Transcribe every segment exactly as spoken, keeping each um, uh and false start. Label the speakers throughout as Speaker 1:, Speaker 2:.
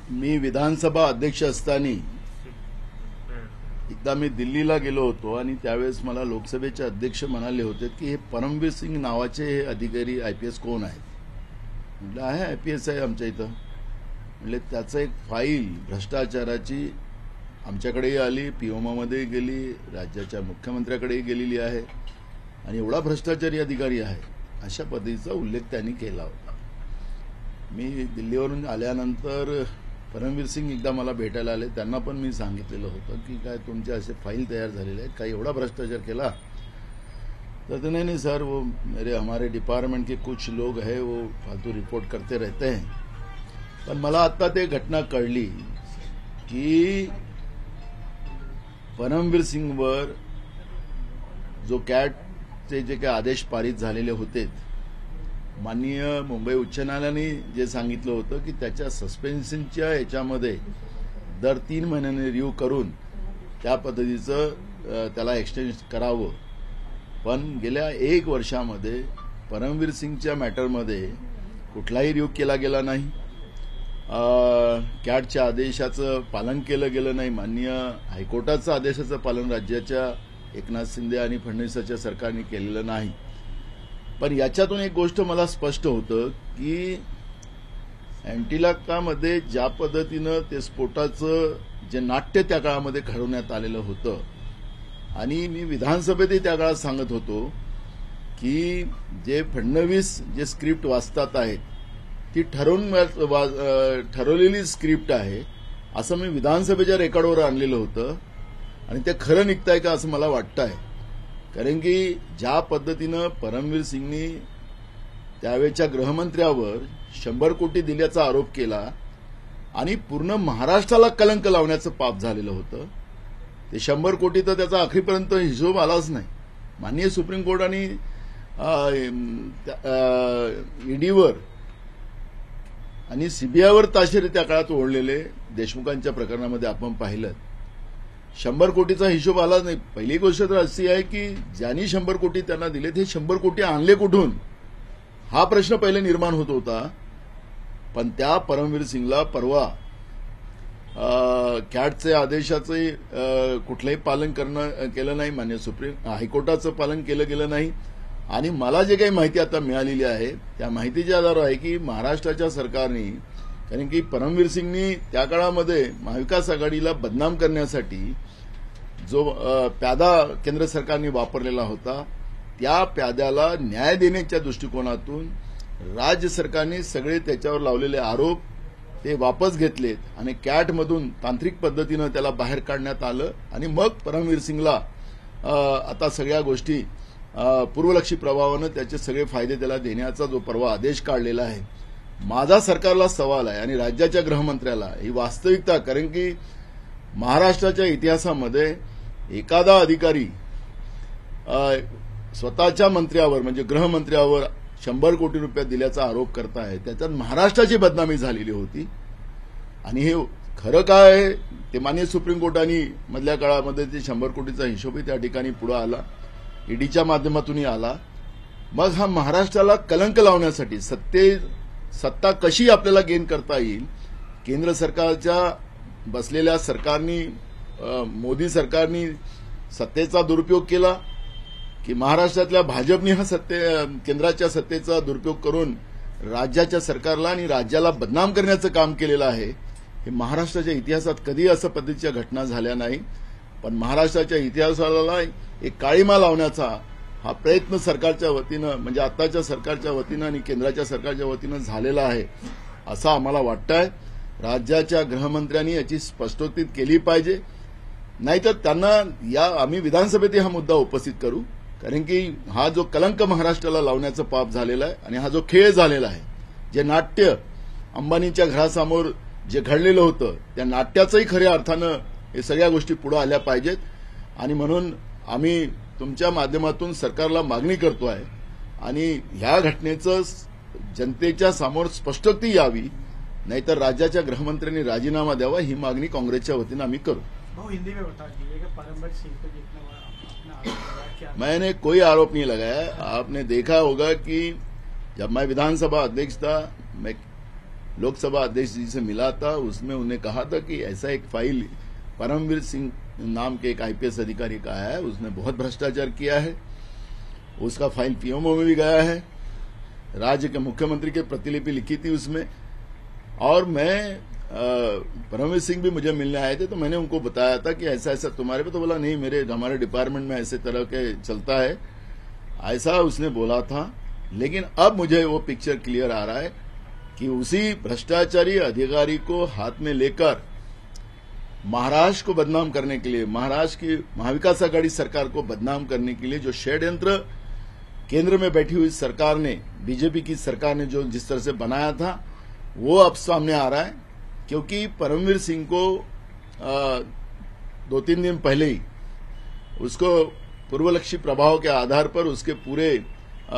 Speaker 1: मी विधानसभा अध्यक्ष असताना एकदा मी दिल्लीला गेलो होतो आणि त्यावेळेस मला लोकसभेचे अध्यक्ष म्हणाले होते की हे परमवीर सिंग नावाचे हे अधिकारी आयपीएस कोण आहेत. म्हटलं आहे आयपीएस आहे आमच्या इथं. म्हणजे त्याचं एक फाईल भ्रष्टाचाराची आमच्याकडेही आली, पीओमामध्ये गेली, राज्याच्या मुख्यमंत्र्याकडेही गेलेली आहे आणि एवढा भ्रष्टाचारी अधिकारी आहे अशा पद्धतीचा उल्लेख त्यांनी केला होता. मी दिल्लीवरून आल्यानंतर परमवीर सिंग एकदा मला भेटायला आले. त्यांना पण मी सांगितलेलं होतं की काय तुमचे असे फाईल तयार झालेले आहेत, काही एवढा भ्रष्टाचार केला. तर ते नहीं नहीं सर, वो मेरे हमारे डिपार्टमेंट के कुछ लोग हैं वो फालतू रिपोर्ट करते रहते हैं. पण मला आता ते घटना कळली की परमवीर सिंगवर जो कॅटचे जे काही आदेश पारित झालेले होते, माननीय मुंबई उच्च न्यायालयाने जे सांगितलं होतं की त्याच्या सस्पेन्शनच्या याच्यामध्ये दर तीन महिन्यांनी रिव्ह्यू करून त्या पद्धतीचं त्याला एक्सटेंड करावं. पण गेल्या एक वर्षामध्ये परमवीर सिंगच्या मॅटरमध्ये कुठलाही रिव्ह्यू केला गेला नाही. कॅटच्या आदेशाचं पालन केलं गेलं नाही. माननीय हायकोर्टाचं आदेशाचं पालन राज्याच्या एकनाथ शिंदे आणि फडणवीसाच्या सरकारने केलेलं नाही. पण याच्यातून एक गोष्ट मला स्पष्ट होतं की अँटिलाकामध्ये ज्या पद्धतीनं ते स्फोटाचं जे नाट्य त्या काळामध्ये घडवण्यात आलेलं होतं आणि मी विधानसभेतही त्या काळात सांगत होतो की जे फडणवीस जे स्क्रिप्ट वाचतात आहेत ती ठरवून ठरवलेली स्क्रिप्ट आहे असं मी विधानसभेच्या रेकॉर्डवर आणलेलं होतं आणि ते खरं निघतंय का असं मला वाटतंय. कारण की ज्या पद्धतीनं परमवीर सिंगनी त्यावेळच्या गृहमंत्र्यावर शंभर कोटी दिल्याचा आरोप केला आणि पूर्ण महाराष्ट्राला कलंक लावण्याचं पाप झालेलं होतं. ते शंभर कोटी तर त्याचा अखेरपर्यंत हिशोब आलाच नाही. माननीय सुप्रीम कोर्ट आणि ईडीवर आणि सीबीआयवर ताशेरे त्या काळात ओढलेले देशमुखांच्या प्रकरणामध्ये आपण पाहिलं. शंभर कोटीचा हिशोब आला नाही. पहिली गोष्ट तर अशी आहे की ज्यांनी शंभर कोटी त्यांना दिले ते शंभर कोटी आणले कुठून हा प्रश्न पहिले निर्माण होत होता. पण त्या परमवीर सिंगला परवा कॅटचे आदेशाचे कुठलंही पालन करणं केलं नाही. मान्य सुप्रीम हायकोर्टाचं पालन केलं गेलं नाही. आणि मला जे काही माहिती आता मिळालेली आहे त्या माहितीच्या आधारावर आहे की महाराष्ट्राच्या सरकारने, कारण की परमवीर सिंगनी त्या काळामध्ये महाविकास आघाडीला बदनाम करण्यासाठी जो प्यादा केंद्र सरकारने वापरलेला होता त्या प्याद्याला न्याय देण्याच्या दृष्टिकोनातून राज्य सरकारने सगळे त्याच्यावर लावलेले आरोप ते वापस घेतलेत आणि कॅटमधून तांत्रिक पद्धतीनं त्याला बाहेर काढण्यात आलं आणि मग परमवीर सिंगला आता सगळ्या गोष्टी पूर्वलक्षी प्रभावानं त्याचे सगळे फायदे त्याला देण्याचा जो परवा आदेश काढलेला आहे. माझा सरकारला सवाल आहे आणि राज्याच्या गृहमंत्र्याला ही वास्तविकता, कारण की महाराष्ट्राच्या इतिहासामध्ये एखादा अधिकारी स्वतःच्या मंत्र्यावर म्हणजे गृहमंत्र्यावर शंभर कोटी रुपये दिल्याचा आरोप करताय, त्याच्यात महाराष्ट्राची बदनामी झालेली होती. आणि हे खरं काय ते माननीय सुप्रीम कोर्टाने मधल्या काळामध्ये ते शंभर कोटीचा हिशोबही त्या ठिकाणी पुढे आला, ईडीच्या माध्यमातूनही आला. मग हा महाराष्ट्राला कलंक लावण्यासाठी सत्ते सत्ता कशी आपल्याला गेन करता येईल, केंद्र सरकारच्या बसलेल्या सरकारनी मोदी सरकारनी सत्तेचा दुरुपयोग केला की महाराष्ट्रातल्या भाजपने हा सत्ते केंद्राच्या सत्तेचा दुरुपयोग करून राज्याच्या सरकारला आणि राज्याला बदनाम करण्याचं काम केलेलं आहे. हे महाराष्ट्राच्या इतिहासात कधी असं पद्धतीच्या घटना झाल्या नाही. पण महाराष्ट्राच्या इतिहासाला एक काळीमा लावण्याचा हा प्रयत्न सरकारच्या वतीनं म्हणजे आताच्या सरकारच्या वतीनं आणि केंद्राच्या सरकारच्या वतीनं झालेला आहे असं आम्हाला वाटतंय. राज्याच्या गृहमंत्र्यांनी याची स्पष्टोक्ती केली पाहिजे, नाहीतर त्यांना या आम्ही विधानसभेत हा मुद्दा उपस्थित करू. कारण की हा जो कलंक महाराष्ट्राला लावण्याचं पाप झालेला आहे आणि हा जो खेळ झालेला आहे, जे नाट्य अंबानीच्या घरासमोर जे घडलेलं होतं त्या नाट्याचंही खऱ्या अर्थानं हे सगळ्या गोष्टी पुढे आल्या पाहिजेत. आणि म्हणून आम्ही तुमच्या माध्यमातून सरकारला मागणी करतो आहे आणि ह्या घटनेचं जनतेच्या समोर स्पष्टोक्ती यावी, नाहीतर राज्याच्या गृहमंत्र्यांनी राजीनामा द्यावा ही मागणी काँग्रेसच्या वतीनं आम्ही करू.
Speaker 2: हिंदी में बता दीजिएगा परमवीर सिंह को जितना
Speaker 1: मैंने कोई आरोप नहीं लगाया. आपने देखा होगा कि जब मैं विधानसभा अध्यक्ष था मैं लोकसभा अध्यक्ष जी से मिला था, उसमें उन्हें कहा था कि ऐसा एक फाइल परमवीर सिंह नाम के एक आईपीएस अधिकारी का है, उसने बहुत भ्रष्टाचार किया है, उसका फाइल पीएमओ में भी गया है, राज्य के मुख्यमंत्री की प्रतिलिपि लिखी थी उसमें। और मैं परमवीर सिंह भी मुझे मिलने आए थे, तो मैंने उनको बताया था कि ऐसा ऐसा तुम्हारे पे, तो बोला नहीं मेरे हमारे डिपार्टमेंट में ऐसे तरह के चलता है, ऐसा उसने बोला था। लेकिन अब मुझे वो पिक्चर क्लियर आ रहा है कि उसी भ्रष्टाचारी अधिकारी को हाथ में लेकर महाराष्ट्र को बदनाम करने के लिए, महाराष्ट्र की महाविकास आघाड़ी सरकार को बदनाम करने के लिए जो षड्यंत्र केंद्र में बैठी हुई सरकार ने, बीजेपी की सरकार ने जो जिस तरह से बनाया था, वो अब सामने आ रहा है। क्योंकि परमवीर सिंह को आ, दो तीन दिन पहले ही उसको पूर्वलक्षी प्रभाव के आधार पर उसके पूरे आ,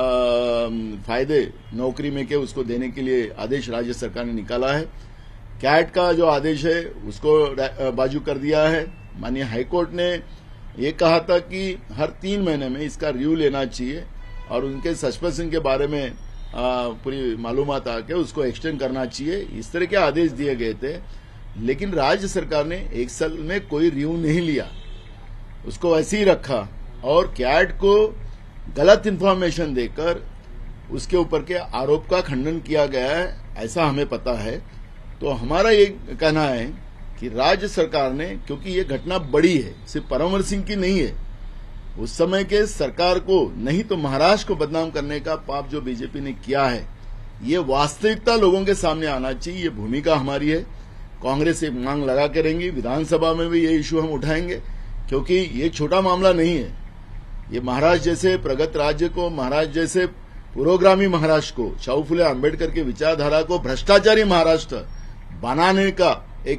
Speaker 1: फायदे नौकरी में के उसको देने के लिए आदेश राज्य सरकार ने निकाला है। कैट का जो आदेश है उसको बाजू कर दिया है। माननीय हाईकोर्ट ने ये कहा था कि हर तीन महीने में इसका रिव्यू लेना चाहिए और उनके सस्पेंशन के बारे में आ, पूरी मालूमात आके उसको एक्सटेंड करना चाहिए, इस तरह के आदेश दिए गए थे। लेकिन राज्य सरकार ने एक साल में कोई रिव्यू नहीं लिया, उसको ऐसे ही रखा और कैट को गलत इंफॉर्मेशन देकर उसके ऊपर के आरोप का खंडन किया गया है, ऐसा हमें पता है। तो हमारा ये कहना है कि राज्य सरकार ने, क्योंकि ये घटना बड़ी है, सिर्फ परमवीर सिंह की नहीं है, उस समय के सरकार को नहीं तो महाराष्ट्र को बदनाम करने का पाप जो बीजेपी ने किया है, ये वास्तविकता लोगों के सामने आना चाहिए। ये भूमिका हमारी है। कांग्रेस एक मांग लगा के रहेंगी, विधानसभा में भी ये इश्यू हम उठाएंगे, क्योंकि ये छोटा मामला नहीं है। ये महाराष्ट्र जैसे प्रगत राज्य को, महाराष्ट्र जैसे पुरोगामी महाराष्ट्र को, शाहू फुले आंबेडकर की विचारधारा को भ्रष्टाचारी महाराष्ट्र बनाने का एक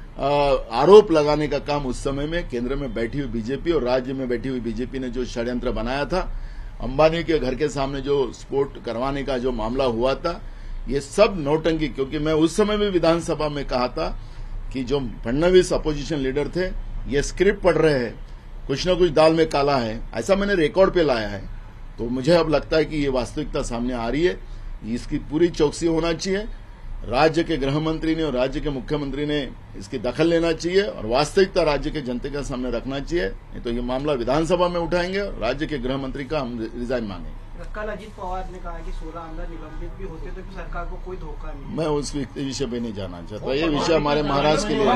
Speaker 1: आरोप लगाने का काम उस समय में केंद्र में बैठी हुई बीजेपी और राज्य में बैठी हुई बीजेपी ने जो षड्यंत्र बनाया था, अंबानी के घर के सामने जो स्फोट करवाने का जो मामला हुआ था, ये सब नौटंकी। क्योंकि मैं उस समय भी विधानसभा में कहा था कि जो फडणवीस अपोजिशन लीडर थे, ये स्क्रिप्ट पढ़ रहे हैं, कुछ न कुछ दाल में काला है, ऐसा मैंने रिकॉर्ड पे लाया है। तो मुझे अब लगता है कि ये वास्तविकता सामने आ रही है, इसकी पूरी चौकसी होना चाहिए। राज्य के गृह मंत्री ने और राज्य के मुख्यमंत्री ने इसकी दखल लेना चाहिए और वास्तविकता राज्य के जनता के सामने रखना चाहिए। नहीं तो ये मामला विधानसभा में उठाएंगे और राज्य के गृह मंत्री का हम रिजाइन मांगेंगे।
Speaker 2: कल अजित पवार ने कहा कि सोलह आमदार निलंबित भी होते तो सरकार को कोई धोखा नहीं।
Speaker 1: मैं उस विषय पे नहीं जाना चाहता, ये विषय हमारे महाराष्ट्र के लिए।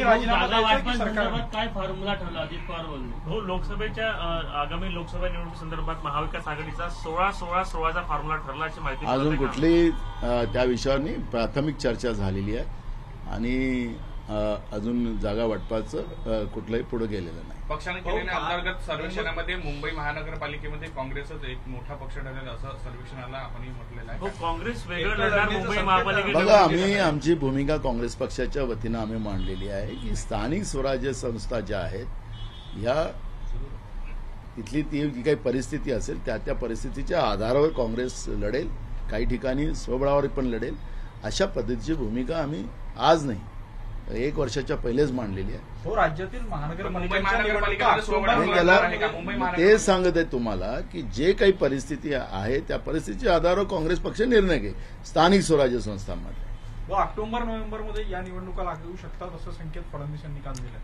Speaker 3: काय फॉर्म्युला ठरला अजित पवार बोलले?
Speaker 4: हो, लोकसभेच्या आगामी लोकसभा निवडणुकीसंदर्भात महाविकास आघाडीचा सोळा सोळा सोळाचा फॉर्म्युला ठरला अशी माहिती
Speaker 1: अजून कुठली त्या विषयावर प्राथमिक चर्चा झालेली आहे आणि अजून जागा वाटपाचं कुठलंही पुढे गेलेलं नाही।
Speaker 5: पक्षाने केलेल्या अंतर्गत सर्वेक्षणामध्ये मुंबई महानगरपालिकेमध्ये काँग्रेसच एक मोठा पक्ष ठरेल असं सर्वेक्षणाला आपण म्हटलेलं आहे।
Speaker 4: काँग्रेस वेगळं लढणार मुंबई महापालिकेत।
Speaker 1: बघा, आम्ही आमची भूमिका काँग्रेस पक्षाच्या वतीनं आम्ही मांडलेली आहे की स्थानिक स्वराज्य संस्था ज्या आहेत या तिथली ती जी काही परिस्थिती असेल त्या त्या परिस्थितीच्या आधारावर काँग्रेस लढेल, काही ठिकाणी स्वबळावर पण लढेल। अशा पद्धतीची भूमिका आम्ही आज नाही, एक वर्षाच्या पहिलेच मांडलेली आहे।
Speaker 6: तो राज्यातील
Speaker 5: महानगरपालिका
Speaker 1: ते सांगत आहे तुम्हाला की जे काही परिस्थिती आहे त्या परिस्थितीच्या आधारावर काँग्रेस पक्ष निर्णय घेईल स्थानिक स्वराज्य संस्थांमध्ये।
Speaker 6: ऑक्टोबर नोव्हेंबर मध्ये या निवडणुका लागू शकतात असं संकेत फडणवीस यांनी काल दिले।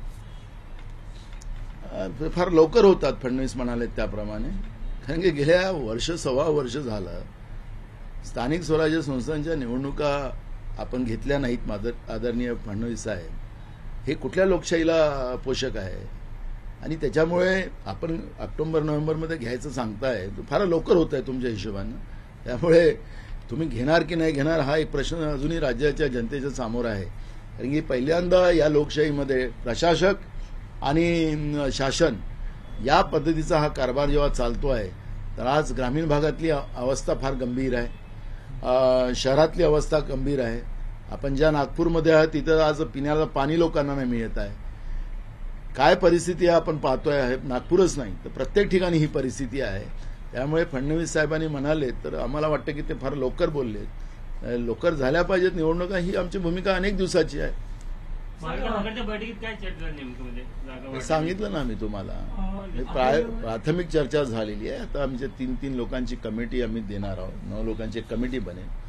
Speaker 1: फार लवकर होतात फडणवीस म्हणाले त्याप्रमाणे, कारण की गेल्या वर्ष सव्वा वर्ष झालं स्थानिक स्वराज्य संस्थांच्या निवडणुका आपण घेतल्या नाहीत। आदरणीय फडणवीस साहेब हे कुठल्या लोकशाहीला पोषक आहे आणि त्याच्यामुळे आपण ऑक्टोबर नोव्हेंबरमध्ये घ्यायचं सांगताय, फार लवकर होत आहे तुमच्या हिशोबानं। त्यामुळे तुम्ही घेणार की नाही घेणार हा एक प्रश्न अजूनही राज्याच्या जनतेच्या समोर आहे। कारण की पहिल्यांदा या लोकशाहीमध्ये प्रशासक आणि शासन या पद्धतीचा हा कारभार जेव्हा चालतो आहे, तर आज ग्रामीण भागातली अवस्था फार गंभीर आहे, शहरातली अवस्था गंभीर आहे। आपण ज्या नागपूरमध्ये आहात तिथं आज पिण्याला पाणी लोकांना नाही मिळत आहे। काय परिस्थिती आहे आपण पाहतोय आहे, नागपूरच नाही तर प्रत्येक ठिकाणी ही परिस्थिती आहे। त्यामुळे फडणवीस साहेबांनी म्हणाले तर आम्हाला वाटतं की ते फार लवकर बोलले, लवकर झाल्या पाहिजेत निवडणुका, ही आमची भूमिका अनेक दिवसाची आहे।
Speaker 3: बैठकीत काय चर्चा नेमकं म्हणजे
Speaker 1: सांगितलं ना मी तुम्हाला, प्राथमिक चर्चा झालेली आहे। आता आमच्या तीन तीन लोकांची कमिटी आम्ही देणार आहोत, नऊ लोकांची कमिटी बनेल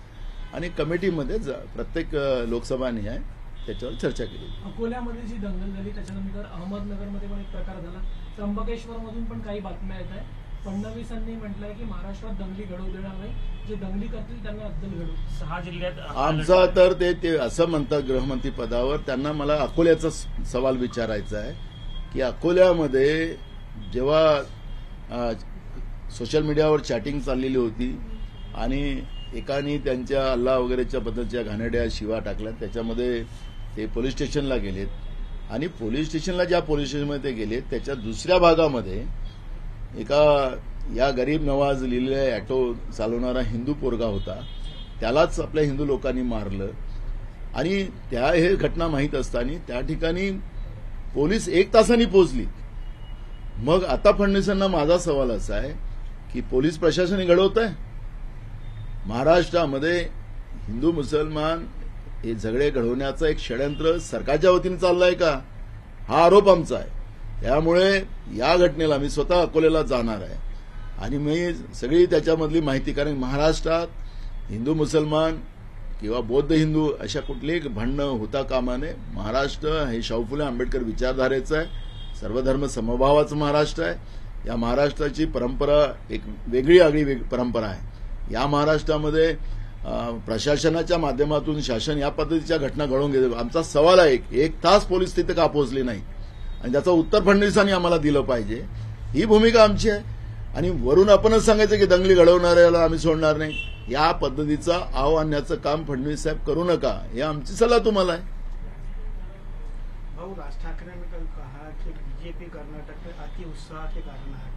Speaker 1: आणि कमिटीमध्ये ज- प्रत्येक अ, लोकसभा न्याय त्याच्यावर चर्चा केली.
Speaker 2: अकोल्यामध्ये जी दंगल झाली त्याच्यानंतर अहमदनगरमध्ये पण एक प्रकार झाला. त्र्यंबकेश्वरमधून पण काही बातम्या येत आहेत. फडणवीसांनी म्हटलंय की महाराष्ट्रात दंगली घडवू देणार नाही, जे दंगली करतील त्यांना अद्दल घडवू.
Speaker 4: सहा जिल्ह्यात
Speaker 1: आमचा तर ते ते असं म्हणतात गृहमंत्री पदावर, त्यांना मला अकोल्याचा स- सवाल विचारायचा आहे की अकोल्यामध्ये जेव्हा अ, सोशल मीडियावर चॅटिंग चाललेली होती आणि एकाने त्यांच्या अल्ला वगैरेच्या बद्दलच्या घाणेरड्या शिवा टाकल्या, त्याच्यामध्ये ते पोलीस स्टेशनला गेलेत आणि पोलीस स्टेशनला ज्या पोलीस स्टेशनमध्ये ते गेलेत त्याच्या दुसऱ्या भागामध्ये एका या गरीब नवाज लिहिलेल्या ऑटो चालवणारा हिंदू पोरगा होता, त्यालाच आपल्या हिंदू लोकांनी मारलं. आणि त्या हे घटना माहीत असताना त्या ठिकाणी पोलीस एक तासांनी पोहोचली. मग आता फडणवीसांना माझा सवाल असा आहे की पोलीस प्रशासन घडवत आहे महाराष्ट्रामध्ये हिंदू मुसलमान हे झगडे घडवण्याचं एक षडयंत्र सरकारच्या वतीने चाललंय का, हा आरोप आमचा आहे. त्यामुळे या घटनेला मी स्वतः अकोल्याला जाणार आहे आणि मी सगळी त्याच्यामधली माहिती, कारण महाराष्ट्रात हिंदू मुसलमान किंवा बौद्ध हिंदू अशा कुठलीही भांडणं होता कामा नये. महाराष्ट्र हे शाहू फुले आंबेडकर विचारधारेचं आहे, सर्वधर्म समभावाचं महाराष्ट्र आहे. या महाराष्ट्राची परंपरा एक वेगळी आगळी वेग परंपरा आहे. या महाराष्ट्रामध्ये प्रशासनाच्या माध्यमातून शासन या पद्धतीच्या घटना घडवून घेतो. आमचा सवाल आहे एक तास पोलीस तिथे का पोहोचले नाही आणि त्याचं उत्तर फडणवीसांनी आम्हाला दिलं पाहिजे. ही भूमिका आमची आहे. आणि वरून आपणच सांगायचं की दंगली घडवणाऱ्याला आम्ही सोडणार नाही, या पद्धतीचा आव आणण्याचं काम फडणवीस साहेब करू नका, हे आमची सल्ला तुम्हाला आहे.
Speaker 2: भाऊ, राज ठाकरे ने कल कहा कि बीजेपी कर्नाटक में अति उत्साह के कारण हारी.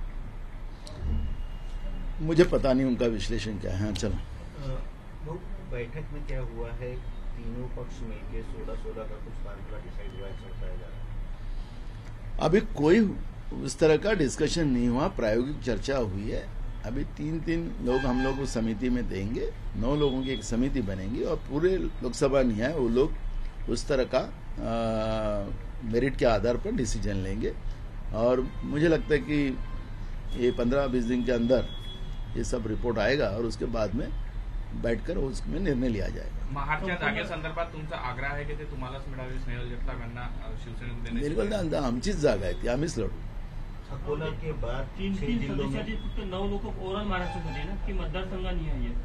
Speaker 1: मुझे पता नहीं उनका विश्लेषण क्या है. हाँ, चलो.
Speaker 7: वो बैठक में क्या हुआ है, तीनों पक्ष मिलकर सोलह सोलह का कुछ फार्मूला डिसाइड हुआ है, ऐसा बताया जा रहा है.
Speaker 1: अभी कोई उस तरह का डिस्कशन नहीं हुआ, प्रायोगिक चर्चा हुई है. अभी तीन तीन लोग हम लोग उस समिति में देंगे, नौ लोगों की एक समिति बनेगी और पूरे लोकसभा न्याय वो लोग उस तरह का मेरिट के आधार पर डिसीजन लेंगे. और मुझे लगता है कि ये पंद्रह बीस दिन के अंदर ये सब रिपोर्ट आएगा और उसके बाद में बैठकर उसमें निर्णय लिया जाएगा.
Speaker 5: महाडच्या जागेसंदर्भात तुमचा आग्रह आहे की ते तुम्हालाच मिळावी, स्नेहल जगताप यांना शिवसेनेत देण्याची.
Speaker 1: बिलकुल ना, आमचीच जागा आहे ती, आम्हीच लढू.
Speaker 7: अकोला के बाद
Speaker 3: तीन
Speaker 7: छह
Speaker 3: तीन
Speaker 7: जिलों में
Speaker 3: सदस्याचे फक्त नऊ लोक ओव्हरऑल महाराष्ट्र झाले ना की मतदारसंघानिहाय आहेत.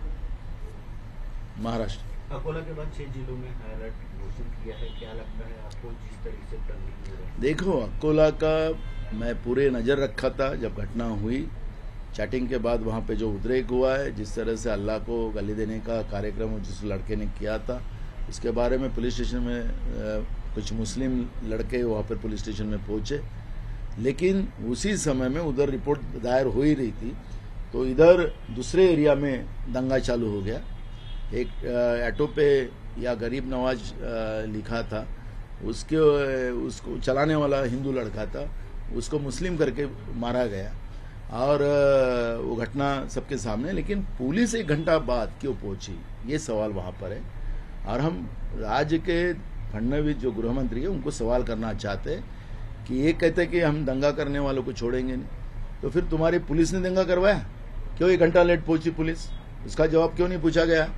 Speaker 1: महाराष्ट्र
Speaker 7: अकोला के बाद छह जिलों में हाई अलर्ट घोषित किया है. क्या लगता है आपको जिस तरह से टर्निंग हो रहा है?
Speaker 1: देखो, अकोला का मैं पूरे नजर रखा था जब घटना हुई. चैटिंग के बाद वहां पे जो उद्रेक हुआ है, जिस तरह से अल्लाह को गाली देने का कार्यक्रम जिस लड़के ने किया था, उसके बारे में पुलिस स्टेशन में आ, कुछ मुस्लिम लड़के वहां पर पुलिस स्टेशन में पहुंचे. लेकिन उसी समय में उधर रिपोर्ट दायर हो ही रही थी तो इधर दूसरे एरिया में दंगा चालू हो गया. एक ऑटो पे या गरीब नवाज आ, लिखा था, उसके उसको चलाने वाला हिंदू लड़का था, उसको मुस्लिम करके मारा गया और वो घटना सबके सामने. लेकिन पुलिस एक घंटा बाद क्यों पहुंची, ये सवाल वहां पर है. और हम राज्य के फडणवीस जो गृह मंत्री है उनको सवाल करना चाहते हैं कि ये कहते हैं कि हम दंगा करने वालों को छोड़ेंगे नहीं, तो फिर तुम्हारी पुलिस ने दंगा करवाया, क्यों एक घंटा लेट पहुंची पुलिस, उसका जवाब क्यों नहीं पूछा गया.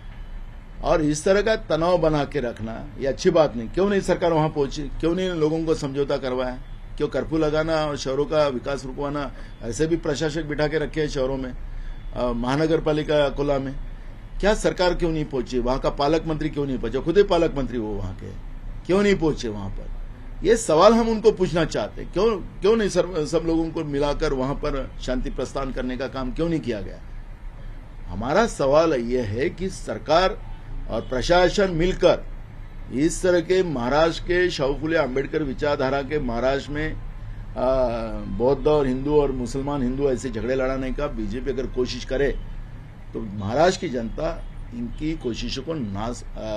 Speaker 1: और इस तरह का तनाव बना के रखना ये अच्छी बात नहीं. क्यों नहीं सरकार वहां पहुंची, क्यों नहीं लोगों को समझौता करवाया, क्यों कर्फ्यू लगाना और शहरों का विकास रुकवाना. ऐसे भी प्रशासक बिठा के रखे हैं शहरों में, महानगर पालिका अकोला में, क्या सरकार क्यों नहीं पहुंची, वहां का पालक मंत्री क्यों नहीं पहुंचे, खुद ही पालक मंत्री वो वहां के, क्यों नहीं पहुंचे वहां पर. ये सवाल हम उनको पूछना चाहते हैं. क्यों क्यों नहीं सर, सब लोगों को मिलाकर वहां पर शांति प्रस्थान करने का काम क्यों नहीं किया गया. हमारा सवाल यह है कि सरकार और प्रशासन मिलकर इस तरह के महाराष्ट्र के शाहू फुले आंबेडकर विचारधारा के महाराष्ट्र में बौद्ध और हिंदू और मुसलमान हिंदू ऐसे झगड़े लड़ाने का बीजेपी अगर कोशिश करे तो महाराष्ट्र की जनता इनकी कोशिशों को ना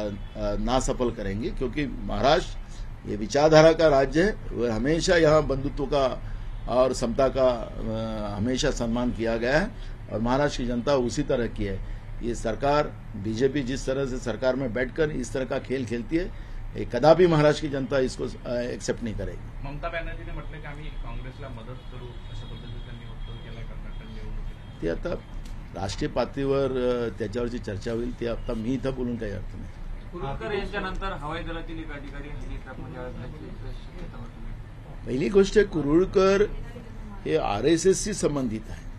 Speaker 1: ना सफल करेंगे. क्योंकि महाराष्ट्र ये विचारधारा का राज्य है, वह हमेशा यहाँ बंधुत्व का और समता का हमेशा सम्मान किया गया है और महाराष्ट्र की जनता उसी तरह की है. ये सरकार बीजेपी जिस तरह से सरकार में बैठकर इस तरह का खेल खेलती है, ये कदापि महाराष्ट्र की जनता इसको एक्सेप्ट नहीं करेगी.
Speaker 5: ममता बॅनर्जीने म्हटलं की आम्ही काँग्रेसला मदत करू, अशा पद्धतीने त्यांनी वक्तव्य केलं कर्नाटक निवडणुकीत.
Speaker 1: ते आता राष्ट्रीय पातळीवर अ, त्याच्यावरची चर्चा होईल. ते आता मी इथं बोलून काही अर्थ नाही.
Speaker 8: कुरुलकर यांच्यानंतर हवाई दलातील एक अधिकारी हेलिकॉप्टरमध्ये अडकल्याची शक्यता वाटते.
Speaker 1: पहिली गोष्ट, कुरुळकर हे आर एस एसशी संबंधित आहे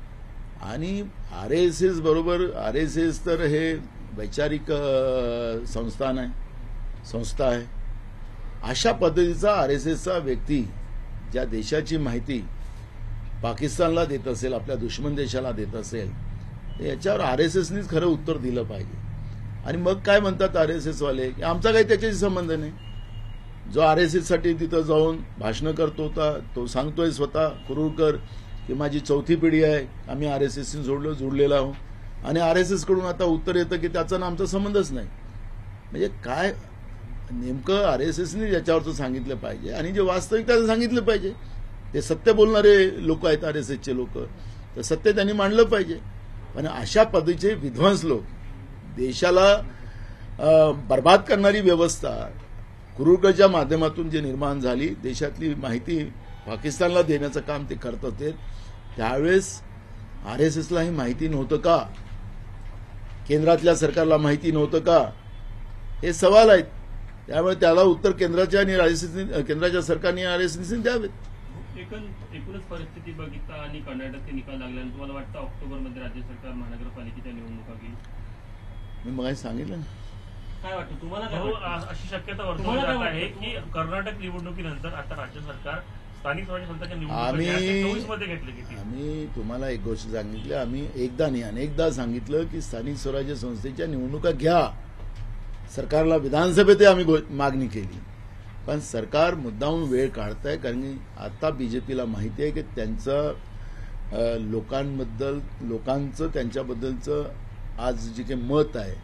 Speaker 1: आणि आर एस एस बरोबर आर एस एस तर हे वैचारिक अ, संस्थान आहे संस्था आहे. अशा पद्धतीचा आर एस एसचा व्यक्ती ज्या देशाची माहिती पाकिस्तानला देत असेल, आपल्या दुश्मन देशाला देत असेल, तर याच्यावर आर एस एसनीच खरं उत्तर दिलं पाहिजे. आणि मग काय म्हणतात आर एस एसवाले की आमचा काही त्याच्याशी संबंध नाही. जो आर एस एससाठी तिथं जाऊन भाषणं करतो होता तो सांगतोय स्वतः कुरुळकर की माझी चौथी पिढी आहे, आम्ही आर एस एसशी जोडलो जुडलेलो आहोत आणि आर एस एसकडून आता उत्तर येतं की त्याचा ना आमचा संबंधच नाही. म्हणजे काय नेमकं आर एस एसनी याच्यावरचं सांगितलं पाहिजे आणि जे वास्तविक त्याचं सांगितलं पाहिजे. ते सत्य बोलणारे लोक आहेत आर एस एसचे लोक, तर सत्य त्यांनी मांडलं पाहिजे. पण अशा पद्धतीचे विध्वंस लोक, देशाला बर्बाद करणारी व्यवस्था कुरुळकरच्या माध्यमातून जे निर्माण झाली, देशातली माहिती पाकिस्तानला देण्याचं काम ते करत होते, त्यावेळेस आर एस एसला ही माहिती नव्हतं का? केंद्रातल्या सरकारला माहिती नव्हतं का? हे सवाल आहेत. त्यामुळे त्याला उत्तर केंद्राच्या आणि आर एस एसनी केंद्राच्या सरकारने आर एस एसनी द्यावेत.
Speaker 3: एकूण एकूणच परिस्थिती बघितता आणि कर्नाटकचे निकाल लागल्यानंतर तुम्हाला वाटतं ऑक्टोबरमध्ये राज्य सरकार महानगरपालिकेच्या निवडणुका घेईल?
Speaker 1: मी मगाशी सांगितलं ना.
Speaker 3: काय वाटतं तुम्हाला? काय
Speaker 4: भाऊ,
Speaker 3: वाटतं?
Speaker 4: अ- अशी शक्यता वर्तवली
Speaker 3: तुम्हाला काय
Speaker 4: जात आहे
Speaker 3: वाटतं?
Speaker 4: की कर्नाटक निवडणुकीनंतर आता राज्य सरकार स्थानिक स्वराज्य संस्थांच्या
Speaker 1: आम्ही
Speaker 4: निवडणुका चोवीस मध्ये घेतली किती?
Speaker 1: आम्ही तुम्हाला एक गोष्ट सांगितली, आम्ही एकदा नाही अनेकदा सांगितलं की स्थानिक स्वराज्य संस्थेच्या निवडणुका घ्या. सरकारला विधानसभेत आम्ही गो- मागणी केली, पण सरकार मुद्दामून वेळ काढताय. कारण की आता बीजेपीला माहिती आहे की त्यांचं अ, लोकांबद्दल लोकांचं त्यांच्याबद्दलचं आज जे काही मत आहे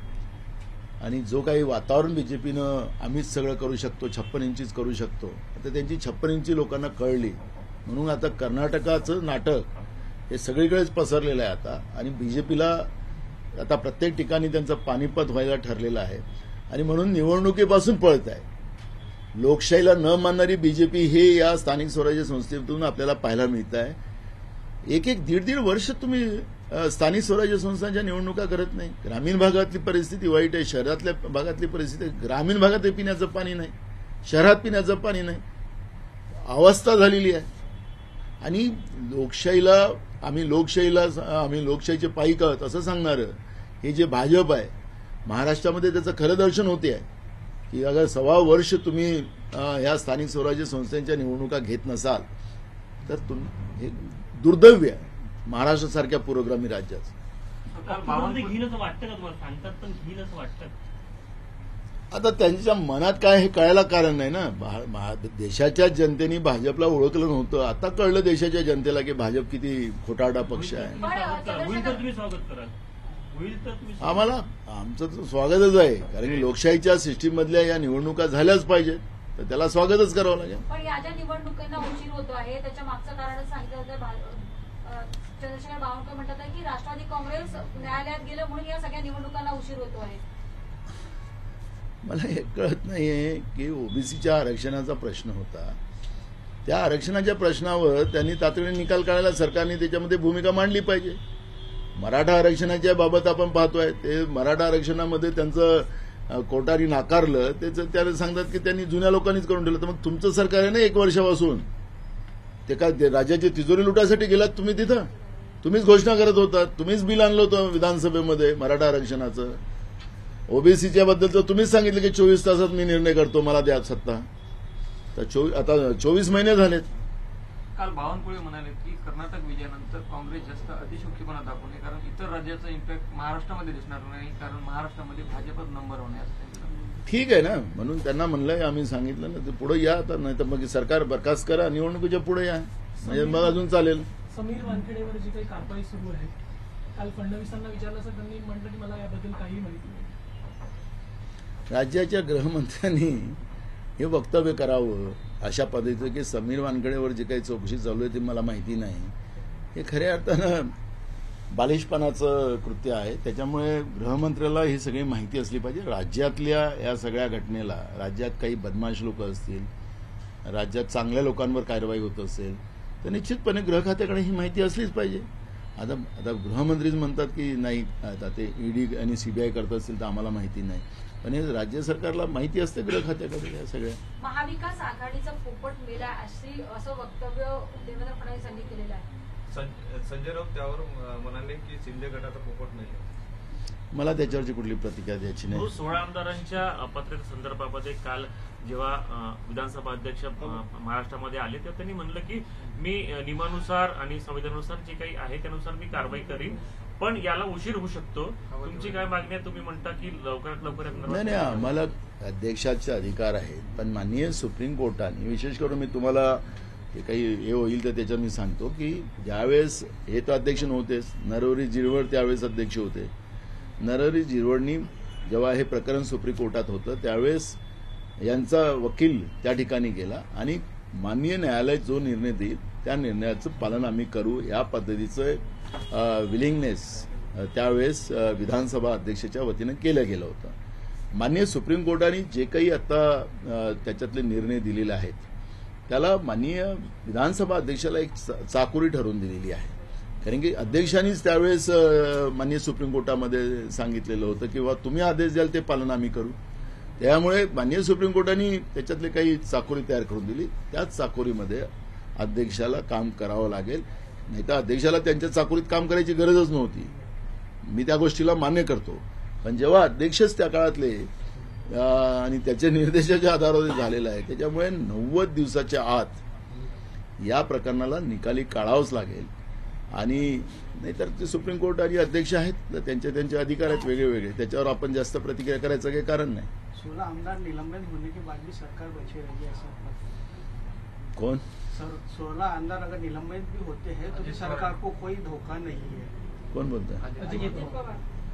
Speaker 1: आणि जो काही वातावरण बीजेपीनं आम्हीच सगळं करू शकतो, छप्पन इंचीच करू शकतो, आता त्यांची छप्पन इंची लोकांना कळली. म्हणून आता कर्नाटकाचं नाटक हे सगळीकडेच पसरलेलं आहे आता आणि बीजेपीला आता प्रत्येक ठिकाणी त्यांचं पानिपत व्हायला ठरलेलं आहे आणि म्हणून निवडणुकीपासून पळत आहे. लोकशाहीला न मानणारी बीजेपी हे या स्थानिक स्वराज्य संस्थेतून आपल्याला पाहायला मिळत आहे. एक एक दीड दीड वर्ष तुम्ही अ, स्थानिक स्वराज्य संस्थांच्या निवडणुका करत नाही. ग्रामीण भागातली परिस्थिती वाईट आहे, शहरातल्या भागातली परिस्थिती, ग्रामीण भागात पिण्याचं पाणी नाही, शहरात पिण्याचं पाणी नाही, अवस्था झालेली आहे. आणि लोकशाहीला आम्ही लोकशाहीला आम्ही लोकशाहीचे पाईक आहोत असं सांगणारं हे जे भाजप आहे, महाराष्ट्रामध्ये त्याचं खरं दर्शन होते आहे की अगर सव्वा वर्ष तुम्ही ह्या स्थानिक स्वराज्य संस्थांच्या निवडणुका घेत नसाल तर तुम हे दुर्दैव्य आहे महाराष्ट्रासारख्या पुरोगामी राज्याचं.
Speaker 8: काल
Speaker 3: ऑक्टोबरमध्ये
Speaker 8: बावनकुळे
Speaker 3: घेईल असं वाटतं का तुम्हाला? सांगतात पण घेईल असं वाटतं?
Speaker 1: आता त्यांच्या मनात काय हे कळायला कारण नाही ना. भा- भा- देशाच्या जनतेने भाजपला ओळखलं नव्हतं, आता कळलं देशाच्या जनतेला की भाजप किती खोटारडा पक्ष आहे.
Speaker 3: तुम्ही स्वागत करा. होईल तर तुम्ही स्वागत कराल? होईल तर तुम्ही स्वागत
Speaker 1: आम्हाला आमचं तर स्वागतच आहे, कारण की लोकशाहीच्या सिस्टीम मधल्या या निवडणुका झाल्याच पाहिजेत, तर त्याला स्वागतच करावं लागेल.
Speaker 9: पण या ज्या निवडणुकांना उशीर होतो आहे त्याच्या मागचं कारण सांगितलं होतं भा- अ, चंद्रशेखर बावनकुळे म्हणतात आहे की राष्ट्रवादी काँग्रेस न्यायालयात गेलं म्हणून या सगळ्या निवडणुकांना उशीर होतो आहे.
Speaker 1: मला हे कळत नाहीये की ओबीसीच्या आरक्षणाचा प्रश्न होता, त्या आरक्षणाच्या प्रश्नावर त्यांनी तातडीने निकाल काढायला सरकारने त्याच्यामध्ये भूमिका मांडली पाहिजे. मराठा आरक्षणाच्या बाबत आपण पाहतोय, ते मराठा आरक्षणामध्ये त्यांचं अ, कोर्टाने नाकारलं, त्याचं त्याला सांगतात की त्यांनी जुन्या लोकांनीच करून ठेवलं. तर मग तुमचं सरकार आहे ना एक वर्षापासून, ते काय ते राज्याची तिजोरी लुटायसाठी गेलात तुम्ही तिथं? तुम्हीच घोषणा करत होता, तुम्हीच बिल आणलं होतं विधानसभेमध्ये मराठा आरक्षणाचं. ओबीसीच्या बद्दल तर तुम्हीच सांगितलं की चोवीस तासात मी निर्णय करतो, मला द्या सत्ता. तर चोवीस आता चोवीस महिने झालेत.
Speaker 8: काल बावनकुळे म्हणाले की कर्नाटक विजयानंतर काँग्रेस जास्त अतिशोक्तीपणा दाखवणे, कारण इतर राज्याचा इम्पॅक्ट महाराष्ट्रामध्ये दिसणार नाही, कारण महाराष्ट्रामध्ये भाजपच नंबर होणे असं त्यांचं म्हणणं.
Speaker 1: ठीक आहे ना, म्हणून त्यांना म्हणलंय, आम्ही सांगितलं ना, ते पुढे या आता, नाही तर मग सरकार बरखास्त करा, निवडणुकीच्या पुढे या, म्हणजे मग अजून चालेल.
Speaker 2: समीर वानखेडेवर जी काही कारवाई सुरू आहे, काल फडणवीसांना विचारलं असं त्यांनी म्हटलं की मला याबद्दल काही माहिती नाही.
Speaker 1: राज्याच्या गृहमंत्र्यांनी हे वक्तव्य करावं अशा पद्धतीचं की समीर वानखेडेवर जे काही चौकशी चालू आहे ती मला माहिती नाही, हे खऱ्या अर्थानं बालिशपणाचं कृत्य आहे. त्याच्यामुळे गृहमंत्र्याला ही सगळी माहिती असली पाहिजे. राज्यातल्या या सगळ्या घटनेला, राज्यात काही बदमाश लोक असतील, राज्यात चांगल्या लोकांवर कारवाई होत असेल तर निश्चितपणे गृह खात्याकडे ही माहिती असलीच पाहिजे आता आता गृहमंत्रीच म्हणतात की नाही, आता ते ईडी आणि सीबीआय करत असतील तर आम्हाला माहिती नाही, पण हे राज्य सरकारला माहिती असते गृह खात्याकडे या सगळ्या.
Speaker 9: महाविकास आघाडीचा पोपट मेला अशी असं वक्तव्य देवेंद्र फडणवीस यांनी केलेलं आहे.
Speaker 10: संजय राऊत त्यावर म्हणाले की शिंदे गटाचा पोपट नाही.
Speaker 1: मला त्याच्यावरची कुठली प्रतिक्रिया द्यायची नाही.
Speaker 4: सोळा आमदारांच्या पत्रक संदर्भामध्ये काल जेव्हा विधानसभा अध्यक्ष महाराष्ट्रामध्ये आले तेव्हा त्यांनी म्हणलं की मी नियमानुसार आणि संविधानानुसार जे काही आहे त्यानुसार मी कारवाई करीन, पण याला उशीर होऊ शकतो. तुमची काय मागणी आहे? तुम्ही म्हणता की लवकरात लवकर.
Speaker 1: नाही नाही, आम्हाला अध्यक्षाचे अधिकार आहेत, पण माननीय सुप्रीम कोर्टाने विशेष करून मी तुम्हाला हे काही हे होईल तर त्याच्यावर मी सांगतो की ज्यावेळेस हे तर अध्यक्ष नव्हतेच, नरहरी झिरवळ त्यावेळेस अध्यक्ष होते. नरहरी झिरवळनी जेव्हा हे प्रकरण सुप्रीम कोर्टात होतं त्यावेळेस यांचा वकील त्या ठिकाणी गेला आणि माननीय न्यायालय जो निर्णय देईल त्या निर्णयाचं पालन आम्ही करू या पद्धतीचं विलिंगनेस त्यावेळेस विधानसभा अध्यक्षाच्या वतीनं केलं गेलं होतं. माननीय सुप्रीम कोर्टाने जे काही आता त्याच्यातले निर्णय दिलेले आहेत त्याला माननीय विधानसभा अध्यक्षाला एक चाकोरी ठरवून दिलेली आहे. कारण की अध्यक्षांनीच त्यावेळेस माननीय सुप्रीम कोर्टामध्ये सांगितलेलं होतं की बाबा तुम्ही आदेश द्याल ते पालन आम्ही करू. त्यामुळे माननीय सुप्रीम कोर्टाने त्याच्यातले काही चाकोरी तयार करून दिली. त्याच चाकोरीमध्ये अध्यक्षाला काम करावं लागेल, नाही तर अध्यक्षाला त्यांच्या चाकोरीत काम करायची गरजच नव्हती. मी त्या गोष्टीला मान्य करतो, पण जेव्हा अध्यक्षच त्या काळातले आणि त्याच्या निर्देशाच्या आधारावर झालेलं आहे त्याच्यामुळे नव्वद दिवसाच्या आत या प्रकरणाला निकाली काढावंच लागेल. आणि नाहीतर ते सुप्रीम कोर्ट आणि अध्यक्ष आहेत त्यांचे त्यांचे अधिकार आहेत वेगळे वेगळे, त्याच्यावर आपण जास्त प्रतिक्रिया करायचं काही कारण नाही.
Speaker 11: सोलह आमदार निलंबित होने के बाद भी सरकार बची रहेगी ऐसा?
Speaker 1: कौन?
Speaker 11: सर सोलह आमदार अगर निलंबित भी होते हैं तो सरकार को कोई धोखा नहीं है.
Speaker 1: कौन बोलता है?
Speaker 9: अजित पवार.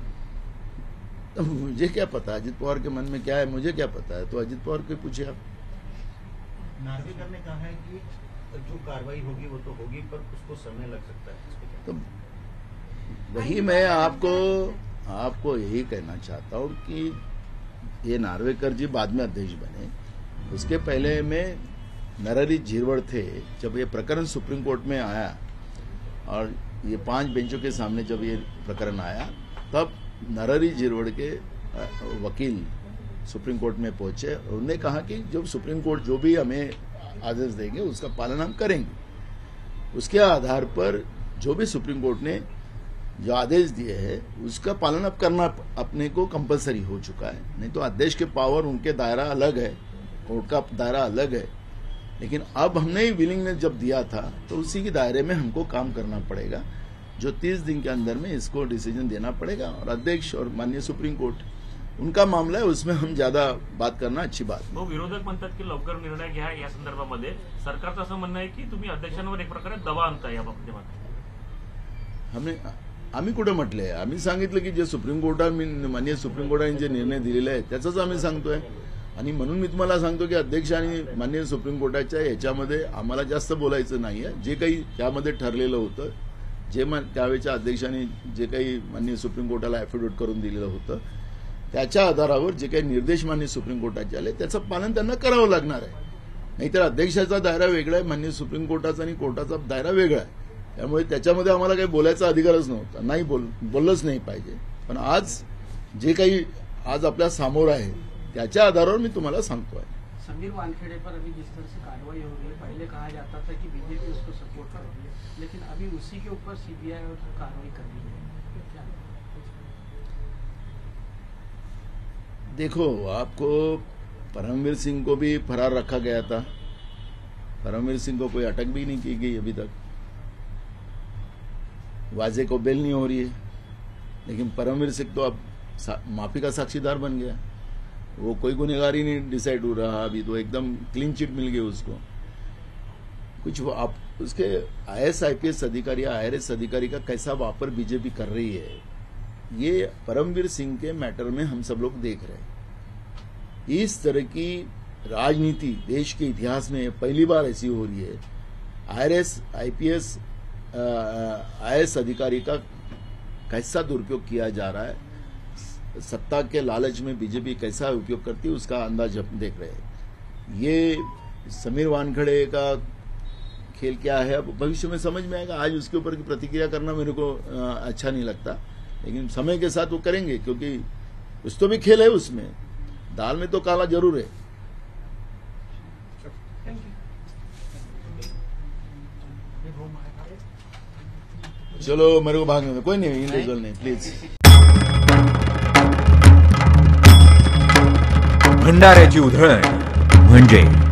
Speaker 1: मुझे क्या पता अजित पवार के मन में क्या है, मुझे क्या पता है, तो अजित पवार को पूछिए आप.
Speaker 7: नार्वेकर ने कहा है कि जो कार्रवाई होगी वो तो होगी पर उसको समय लग सकता है.
Speaker 1: तो वही मैं आपको आपको यही कहना चाहता हूं कि ये नार्वेकर जी बाद में अध्यक्ष बने, उसके पहले में नरहरी झिरवळ थे. जब ये प्रकरण सुप्रीम कोर्ट में आया और ये पांच बेंचों के सामने जब ये प्रकरण आया तब नरहरी झिरवळ के वकील सुप्रीम कोर्ट में पहुंचे. उन्होंने कहा कि जब सुप्रीम कोर्ट जो भी हमें आदेश देंगे उसका पालन हम करेंगे. उसके आधार पर जो भी सुप्रीम कोर्ट ने जो आदेश दिए हैं उसका पालन अब करना अपने को कंपलसरी हो चुका है. नहीं तो अध्यक्ष के पावर उनके दायरा अलग है, कोर्ट का दायरा अलग है, लेकिन अब हमने ही विलिंगनेस जब दिया था तो उसी के दायरे में हमको काम करना पड़ेगा. जो तीस दिन के अंदर में इसको डिसीजन देना पड़ेगा और अध्यक्ष और माननीय सुप्रीम कोर्ट उनका मामला है, उसमें हम ज्यादा बात करना अच्छी बात
Speaker 4: नाही. विरोधक म्हणतात की लवकर निर्णय घ्या या संदर्भामध्ये. सरकारचं असं म्हणणं आहे की तुम्ही अध्यक्षांवर एक प्रकारे दबाव आणताय या बाबतीत.
Speaker 1: हमने आम्ही कुठं म्हटलंय? आम्ही सांगितलं की जे सुप्रीम कोर्टाने माननीय सुप्रीम कोर्टाने जे निर्णय दिलेले आहेत त्याचाच आम्ही सांगतोय. आणि म्हणून मी तुम्हाला सांगतो की अध्यक्ष आणि माननीय सुप्रीम कोर्टाच्या याच्यामध्ये आम्हाला जास्त बोलायचं नाहीये. जे काही त्यामध्ये ठरलेलं होतं, जे त्यावेळेच्या अध्यक्षांनी जे काही माननीय सुप्रीम कोर्टाला ऍफिडेव्हिट करून दिलेलं होतं त्याच्या आधारावर जे काही निर्देश माननीय सुप्रीम कोर्टाचे आले त्याचं पालन त्यांना करावं लागणार आहे. नाहीतर अध्यक्षाचा दायरा वेगळा आहे, माननीय सुप्रीम कोर्टाचा आणि कोर्टाचा दायरा वेगळा आहे. त्यामुळे त्याच्यामध्ये आम्हाला काही बोलायचा अधिकारच नव्हता, नाही बोल बोललंच नाही पाहिजे. पण आज जे काही आज आपल्या समोर आहे त्याच्या आधारावर मी तुम्हाला सांगतोय.
Speaker 11: समीर वानखेड़े पर अभी जिस तरह से कार्रवाई हो रही है, पहले कहा जाता था कि बीजेपी उसको सपोर्ट कर रही है, लेकिन अभी उसी के ऊपर सीबीआई और कार्रवाई कर रही है.
Speaker 1: देखो, आपको परमवीर सिंह को भी फरार रखा गया था. परमवीर सिंह को कोई अटक भी नहीं की गई अभी तक. वाजे को बेल नहीं हो रही है, लेकिन परमवीर सिंह तो अब माफी का साक्षीदार बन गया. वो कोई गुनहगारी नहीं डिसाइड हो रहा. अभी तो एकदम क्लीन चिट मिल गई उसको. कुछ आप उसके आईएएस आईपीएस अधिकारी या आईआरएस अधिकारी का कैसा वापर बीजेपी कर रही है, ये परमवीर सिंह के मैटर में हम सब लोग देख रहे हैं. इस तरह की राजनीति देश के इतिहास में पहली बार ऐसी हो रही है. आईआरएस आईपीएस आईएएस अधिकारी का कैसा दुरुपयोग किया जा रहा है, सत्ता के लालच में बीजेपी कैसा उपयोग करती है उसका अंदाज हम देख रहे हैं. ये समीर वानखेड़े का खेल क्या है अब भविष्य में समझ में आएगा। आज उसके ऊपर की प्रतिक्रिया करना मेरे को आ, अच्छा नहीं लगता, लेकिन समय के साथ वो करेंगे, क्योंकि कुछ तो भी खेल है उसमें, दाल में तो काला जरूर है। चलो मेरे को भागने में कोई नहीं, इंडिविजुअल नहीं प्लीज।
Speaker 12: भंडाऱ्याची उधळण म्हणजे